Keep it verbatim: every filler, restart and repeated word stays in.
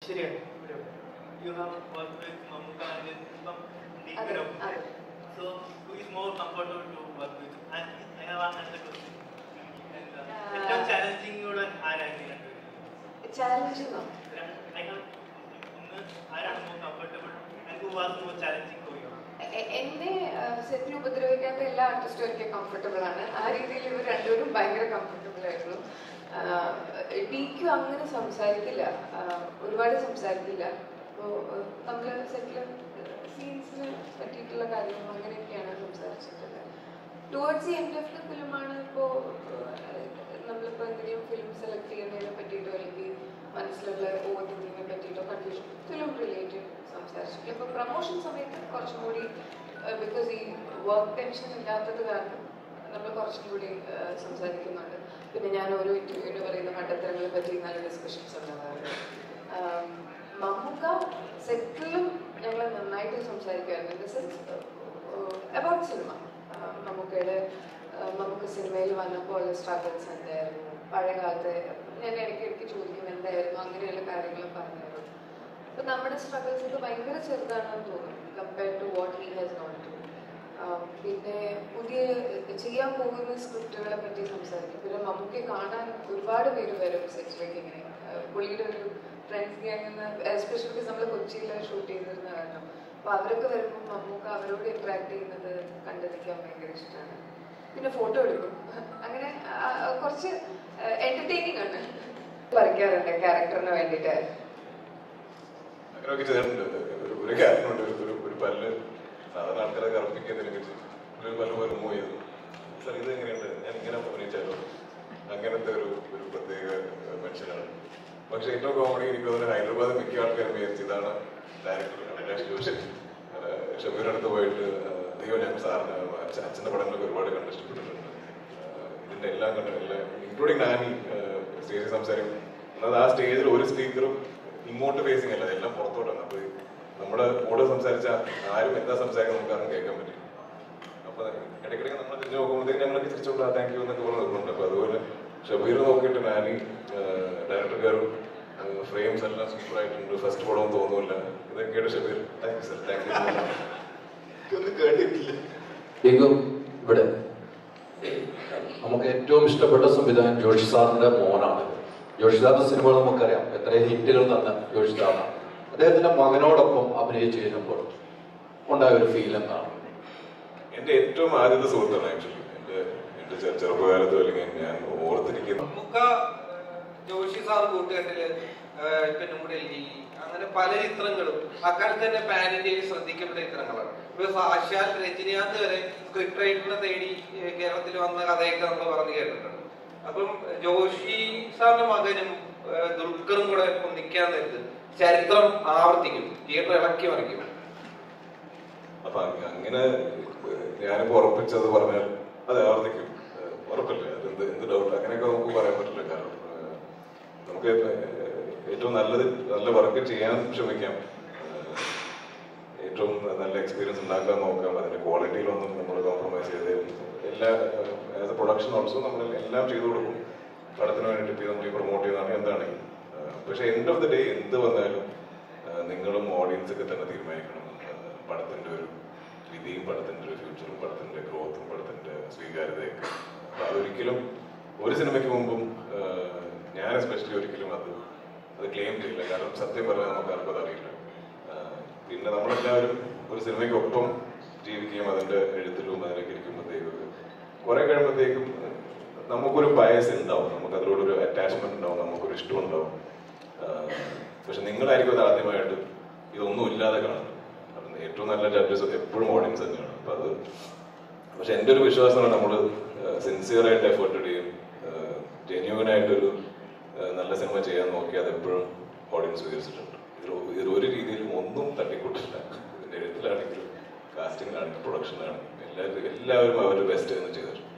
You have worked with Mamuka and dulquer. So, who is more comfortable to work with? And I have another question. And uh, uh, challenging you or challenging? I have I am more comfortable and who was more challenging for you? എന്നെ സെറ്റിൽ ഉപദ്രവിക്കാത്ത എല്ലാ ആർട്ടിസ്റ്റും എനിക്ക് comfortable ആണ്. ആ രീതിയിൽ ഇവർ രണ്ടുപേരും ഭയങ്കര comfortable ആയിരുന്നു. ഡി ക്യു അങ്ങനെ സംസാരിക്കില്ല, ഒരുപാട് സംസാരിക്കില്ല. അപ്പോൾ നമ്മൾ സെറ്റിൽ സീൻസിന് പറ്റിയിട്ടുള്ള കാര്യങ്ങളും അങ്ങനെയൊക്കെയാണ് സംസാരിച്ചിട്ടുള്ളത്. Towards the end of the ഫിലിമാണ് ഇപ്പോൾ നമ്മളിപ്പോൾ എന്തെങ്കിലും ഫിലിം സെലക്ട് ചെയ്യുന്നതിനെ പറ്റിയിട്ടോ അല്ലെങ്കിൽ മനസ്സിലുള്ള ഓവർ തിങ്കിങ്ങിനെ പറ്റിയിട്ടോ കൺഫ്യൂഷൻ ഫിലിം റിലേറ്റഡ് സംസാരിച്ചിട്ടില്ല. ഇപ്പോൾ പ്രൊമോഷൻ സമയത്ത് കുറച്ചും കൂടി ബിക്കോസ് ഈ വർക്ക് ടെൻഷൻ ഇല്ലാത്തത് കാരണം നമ്മൾ കുറച്ചും കൂടി സംസാരിക്കുന്നുണ്ട്. പിന്നെ ഞാൻ ഓരോ ഇന്റർവ്യൂവിന് പറയുന്ന മണ്ടത്തരങ്ങളെ പറ്റി നല്ല ഡിസ്കഷൻസ് ഉണ്ടാകാറുണ്ട്. മമ്മൂക്ക സെറ്റിലും ഞങ്ങൾ നന്നായിട്ട് സംസാരിക്കുമായിരുന്നു. In the sense about cinema. മമ്മൂക്കയുടെ മമ്മൂക്ക സിനിമയിൽ വന്നപ്പോൾ സ്ട്രഗിൾസ് എന്തായിരുന്നു, പഴയ കാലത്ത് ഞാൻ ഇടയ്ക്ക് ഇടയ്ക്ക് ചോദിക്കും എന്തായിരുന്നു, അങ്ങനെയുള്ള കാര്യങ്ങളും പറഞ്ഞു തരും. അപ്പം നമ്മുടെ സ്ട്രഗിൾസ് ഒക്കെ ഭയങ്കര ചെറുതാണെന്ന് തോന്നുന്നു compared to what he has gone to. പിന്നെ പുതിയ ചെയ്യാൻ പോകുന്ന സ്ക്രിപ്റ്റുകളെ പറ്റി സംസാരിക്കും. പിന്നെ മമ്മൂക്കയെ കാണാൻ ഒരുപാട് പേര് വരും സെറ്റിലേക്ക്. ഇങ്ങനെ പുള്ളിയുടെ ഒരു ഫ്രണ്ട്സ് ഗ്യാങ്, എസ്പെഷ്യലി നമ്മൾ കൊച്ചിയിൽ ഷൂട്ട് ചെയ്തിരുന്ന കാരണം. അപ്പോൾ അവരൊക്കെ വരുമ്പോൾ മമ്മൂക്ക അവരോട് ഇന്ററാക്ട് ചെയ്യുന്നത് കണ്ടു നിൽക്കാൻ ഭയങ്കര ഇഷ്ടമാണ്. പിന്നെ ഫോട്ടോ എടുക്കും. അങ്ങനെ കുറച്ച് എന്റർടൈനിങ് ആണ്. പറിക്കാറുണ്ട് ക്യാരക്ടറിന് വേണ്ടിയിട്ട്. ഒരു ക്യാരക്ടറുണ്ട്, ഒരു പല്ല് സാധാരണ ആൾക്കാരെ കറപ്പിക്കുന്നതിനെ ഒരു പല്ല് പോലെ മൂവ് ചെയ്തു. സാർ ഇത് എങ്ങനെയുണ്ട്, ഞാൻ ഇങ്ങനെ അഭിനയിച്ചാലോ, അങ്ങനത്തെ ഒരു ഒരു പ്രത്യേക മനുഷ്യനാണ്. പക്ഷെ ഏറ്റവും കോമഡി എനിക്ക് തോന്നുന്നത് ഹൈദരാബാദ് മിക്ക ആൾക്കാരും വിചാരിച്ചു ഇതാണ് ഡയറക്ടർ ഷബീറിന്റെ അടുത്ത് പോയിട്ട് ദൈവം ഞാൻ സാറിന് അച്ഛൻ്റെ പടങ്ങളൊക്കെ ഒരുപാട് കണ്ട് ഇഷ്ടപ്പെട്ടിട്ടുണ്ട്, ഇതിന്റെ എല്ലാം കണ്ട് എല്ലാം ഇൻക്ലൂഡിങ് നാനി സ്റ്റേജിൽ സംസാരിക്കും. എന്നാൽ ആ സ്റ്റേജിൽ ഒരു സ്പീക്കറും ഇങ്ങോട്ട് ഫേസിങ് അല്ല, എല്ലാം പുറത്തോട്ടാണ്. അപ്പൊ നമ്മുടെ കൂടെ സംസാരിച്ച ആരും എന്താ സംസാരിക്കുന്നത് നമുക്ക് ആരും കേൾക്കാൻ പറ്റും. അപ്പൊ ഇടയ്ക്കിടയ്ക്ക് നമ്മൾ തിരിഞ്ഞു നോക്കുമ്പോഴത്തേക്ക് ഞങ്ങളൊക്കെ തിരിച്ചോളൂ താങ്ക് യു എന്നൊക്കെ പറഞ്ഞ് നിൽക്കുന്നുണ്ട്. അപ്പൊ അതുപോലെ ഷബീർ നോക്കിയിട്ട് നാനി ഡയറക്ടർക്കാരും ഫ്രെയിംസ് എല്ലാം സൂപ്പർ ആയിട്ടുണ്ട്, ഫസ്റ്റ് പടം തോന്നുന്നില്ല, ഇതൊക്കെ കേട്ട് Shabeer thank you sir thank you ഒന്നും കേട്ടിട്ടില്ല. ഇവിടെ നമുക്ക് ഏറ്റവും ഇഷ്ടപ്പെട്ട സംവിധായകൻ ജോഷി സാറിന്റെ മോനാണ്. ജോഷി സാറിന്റെ സിനിമകൾ നമുക്കറിയാം, എത്ര ഹിറ്റുകൾ തന്ന ജോഷി സാറാണ്. അദ്ദേഹത്തിന്റെ മകനോടൊപ്പം അഭിനയിച്ചു കഴിഞ്ഞപ്പോൾ ഉണ്ടായ ഒരു ഫീൽ എന്താണ്? എന്റെ ഏറ്റവും ആദ്യത്തെ സുഹൃത്താണ് ആക്ച്വലി എന്റെ എന്റെ ചെറുപ്പകാലത്ത് അല്ലെങ്കിൽ ഞാൻ ഓർത്തിരിക്കുന്നു. നമുക്ക് ജോഷി സാർ കൂട്ടുകെട്ടില് ഇപ്പൊ ന്യൂഡൽഹി അങ്ങനെ പല ചിത്രങ്ങളും അക്കാലത്ത് തന്നെ പാൻ ഇന്ത്യയിൽ ശ്രദ്ധിക്കപ്പെട്ട ചിത്രങ്ങളാണ്. ഇപ്പൊ സാക്ഷാൽ രജനികാന്ത് വരെ സ്ക്രിപ്റ്റ് റൈറ്ററിനെ തേടി കേരളത്തിൽ വന്ന കഥയൊക്കെ നമ്മൾ പറഞ്ഞു കേട്ടിട്ടുണ്ട്. അപ്പം ജോഷി സാറിന്റെ മകനും ദുൽഖറും കൂടെ ഒന്നിക്കാൻ നേരത്ത് ചരിത്രം ആവർത്തിക്കും, തിയേറ്റർ ഇളക്കി മറിക്കും. അപ്പൊ അങ്ങനെ ഞാനിപ്പോ ഉറപ്പിച്ചത് പറഞ്ഞാൽ അത് ആവർത്തിക്കും, ഉറപ്പില്ല. അതെന്ത് എന്ത് ഡൗട്ട്, അങ്ങനെയൊക്കെ നമുക്ക് പറയാൻ പറ്റില്ല. കാരണം നമുക്ക് ഏറ്റവും നല്ലത് നല്ല വർക്ക് ചെയ്യാൻ ശ്രമിക്കാം, ഏറ്റവും നല്ല എക്സ്പീരിയൻസ് ഉണ്ടാക്കാൻ നോക്കാം. അതിന്റെ ക്വാളിറ്റിയിലൊന്നും നമ്മൾ കോംപ്രമൈസ് ചെയ്ത് എല്ലാ ആസ് എ പ്രൊഡക്ഷൻ ഓൾസോ നമ്മൾ എല്ലാം ചെയ്തു കൊടുക്കും പടത്തിന് വേണ്ടിയിട്ട്. നമ്മൾ ഈ പ്രൊമോട്ട് ചെയ്യുന്നതാണ് എന്താണെങ്കിൽ. പക്ഷെ എൻഡ് ഓഫ് ദി ഡേ എന്ത് വന്നാലും നിങ്ങളും ഓഡിയൻസൊക്കെ തന്നെ തീരുമാനിക്കണം പടത്തിന്റെ ഒരു വിധിയും പടത്തിന്റെ ഒരു ഫ്യൂച്ചറും പടത്തിന്റെ ഗ്രോത്തും പടത്തിന്റെ സ്വീകാര്യതയൊക്കെ. അപ്പൊ അതൊരിക്കലും ഒരു സിനിമയ്ക്ക് മുമ്പും ഞാൻ എസ്പെഷ്യലി ഒരിക്കലും അത് അത് ക്ലെയിം ചെയ്യില്ല. കാരണം സത്യം പറഞ്ഞാൽ നമുക്ക് ആർക്കും അതറിയില്ല. പിന്നെ നമ്മളെല്ലാവരും ഒരു സിനിമയ്ക്ക് ഒപ്പം ജീവിക്കുകയും അതിന്റെ എഴുത്തിലും അതിലേക്ക് ഇരിക്കുമ്പോഴത്തേക്കും കുറെ കഴിയുമ്പോഴത്തേക്കും നമുക്കൊരു ബയസ് ഉണ്ടാവും, നമുക്ക് അതിലൂടെ അറ്റാച്ച്മെന്റ് ഉണ്ടാവും, നമുക്കൊരു ഇഷ്ടം ഉണ്ടാവും. പക്ഷെ നിങ്ങളായിരിക്കും അത് ആദ്യമായിട്ട് ഇതൊന്നും ഇല്ലാതെ കാണുന്നത്. അപ്പം ഏറ്റവും നല്ല ജഡ്ജസ് എപ്പോഴും ഓഡിയൻസ് തന്നെയാണ്. അപ്പൊ അത് പക്ഷെ എൻ്റെ ഒരു വിശ്വാസമാണ് നമ്മൾ സിൻസിയർ ആയിട്ട് എഫേർട്ട് ഇടുകയും ജെന്യൂൻ ആയിട്ടൊരു നല്ല സിനിമ ചെയ്യാൻ നോക്കി അത് എപ്പോഴും ഓഡിയൻസ് സ്വീകരിച്ചിട്ടുണ്ട്. ഇതിൽ ഇതിൽ ഒരു രീതിയിലും ഒന്നും തട്ടിക്കൂട്ടില്ല. ഇതിന്റെ എഴുത്തിലാണെങ്കിലും കാസ്റ്റിംഗിലാണെങ്കിലും പ്രൊഡക്ഷനിലാണെങ്കിലും എല്ലാവരും എല്ലാവരും അവരുടെ ബെസ്റ്റ് എന്ന് ചെയ്തിട്ടുണ്ട്.